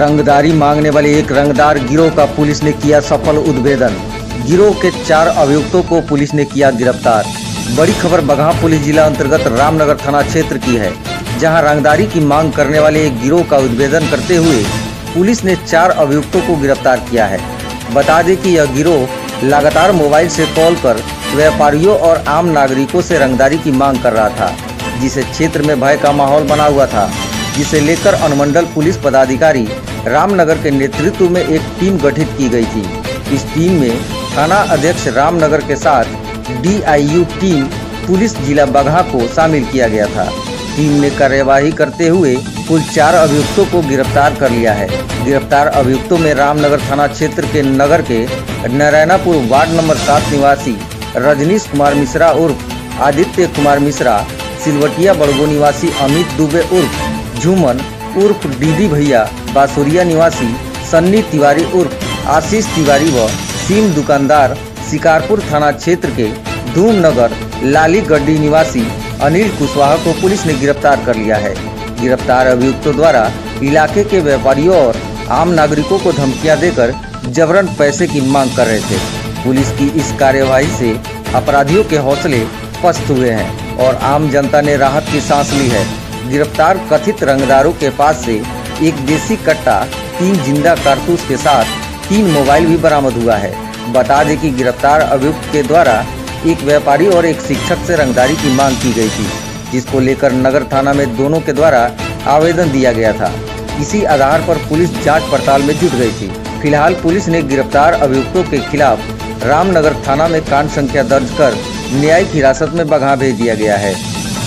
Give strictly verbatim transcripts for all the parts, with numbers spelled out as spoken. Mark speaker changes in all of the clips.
Speaker 1: रंगदारी मांगने वाले एक रंगदार गिरोह का पुलिस ने किया सफल उद्भेदन। गिरोह के चार अभियुक्तों को पुलिस ने किया गिरफ्तार। बड़ी खबर बगहा पुलिस जिला अंतर्गत रामनगर थाना क्षेत्र की है, जहां रंगदारी की मांग करने वाले एक गिरोह का उद्भेदन करते हुए पुलिस ने चार अभियुक्तों को गिरफ्तार किया है। बता दें कि यह गिरोह लगातार मोबाइल से कॉल कर व्यापारियों और आम नागरिकों से रंगदारी की मांग कर रहा था, जिसे क्षेत्र में भय का माहौल बना हुआ था, जिसे लेकर अनुमंडल पुलिस पदाधिकारी रामनगर के नेतृत्व में एक टीम गठित की गई थी। इस टीम में थाना अध्यक्ष रामनगर के साथ डीआईयू टीम पुलिस जिला बगहा को शामिल किया गया था। टीम ने कार्यवाही करते हुए कुल चार अभियुक्तों को गिरफ्तार कर लिया है। गिरफ्तार अभियुक्तों में रामनगर थाना क्षेत्र के नगर के नारायणापुर वार्ड नंबर सात निवासी रजनीश कुमार मिश्रा उर्फ आदित्य कुमार मिश्रा, सिलवटिया बड़गो निवासी अमित दुबे उर्फ झूमन उर्फ डीडी भैया, बासुरिया निवासी सन्नी तिवारी उर्फ आशीष तिवारी व सिम दुकानदार शिकारपुर थाना क्षेत्र के धूमनगर लाली गड्डी निवासी अनिल कुशवाहा को पुलिस ने गिरफ्तार कर लिया है। गिरफ्तार अभियुक्तों द्वारा इलाके के व्यापारियों और आम नागरिकों को धमकियां देकर जबरन पैसे की मांग कर रहे थे। पुलिस की इस कार्यवाही से अपराधियों के हौसले पस्त हुए हैं और आम जनता ने राहत की सांस ली है। गिरफ्तार कथित रंगदारों के पास से एक देसी कट्टा, तीन जिंदा कारतूस के साथ तीन मोबाइल भी बरामद हुआ है। बता दें कि गिरफ्तार अभियुक्त के द्वारा एक व्यापारी और एक शिक्षक से रंगदारी की मांग की गई थी, जिसको लेकर नगर थाना में दोनों के द्वारा आवेदन दिया गया था। इसी आधार पर पुलिस जांच पड़ताल में जुट गई थी। फिलहाल पुलिस ने गिरफ्तार अभियुक्तों के खिलाफ रामनगर थाना में कांड संख्या दर्ज कर न्यायिक हिरासत में बगहा भेज दिया गया है।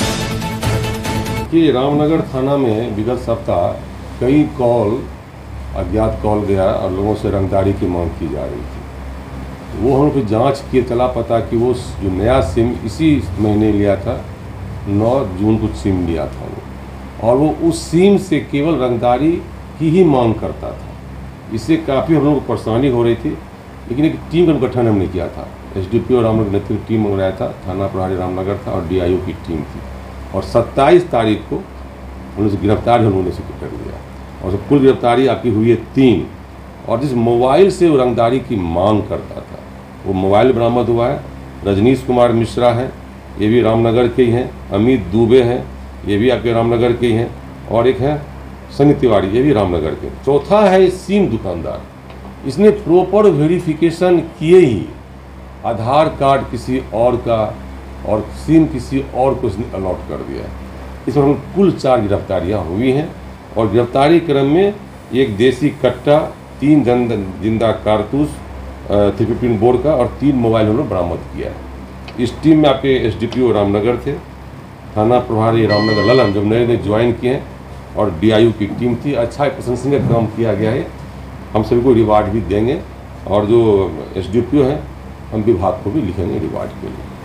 Speaker 2: कि रामनगर थाना में विगत सप्ताह कई कॉल अज्ञात कॉल गया और लोगों से रंगदारी की मांग की जा रही थी। वो हम लोग जांच किए, चला पता कि वो जो नया सिम इसी महीने लिया था, नौ जून को सिम लिया था वो, और वो उस सिम से केवल रंगदारी की ही मांग करता था। इससे काफ़ी हम लोग को परेशानी हो रही थी, लेकिन एक टीम का गठन हमने किया था। एसडीपी और रामनगर नेतृत्व टीम मंगाया था, थाना प्रभारी रामनगर था और डीआईओ की टीम थी, और सत्ताईस तारीख को उन्होंने से गिरफ्तार उन्होंने से कर लिया, और सब कुल गिरफ्तारी आपकी हुई है तीन। और जिस मोबाइल से वो रंगदारी की मांग करता था, वो मोबाइल बरामद हुआ है। रजनीश कुमार मिश्रा हैं, ये भी रामनगर के ही हैं। अमित दुबे हैं, ये भी आपके रामनगर के ही हैं। और एक है सन्नी तिवारी, ये भी रामनगर के। चौथा है सिम दुकानदार। इसने प्रॉपर वेरिफिकेशन किए ही आधार कार्ड किसी और का और सिम किसी और को इसने अलॉट कर दिया। इस पर हम कुल चार गिरफ्तारियाँ हुई हैं, और गिरफ्तारी क्रम में एक देसी कट्टा, तीन जिंदा कारतूस थ्री फिफ्टीन बोर्ड का और तीन मोबाइल उन्होंने बरामद किया है। इस टीम में आपके एसडीपीओ रामनगर थे, थाना प्रभारी रामनगर ललन जब नए नए ज्वाइन किए हैं, और डीआईयू की टीम थी। अच्छा प्रशंसनीय काम किया गया है। हम सभी को रिवार्ड भी देंगे, और जो एसडीपीओ हैं हम विभाग को भी लिखेंगे रिवार्ड के लिए।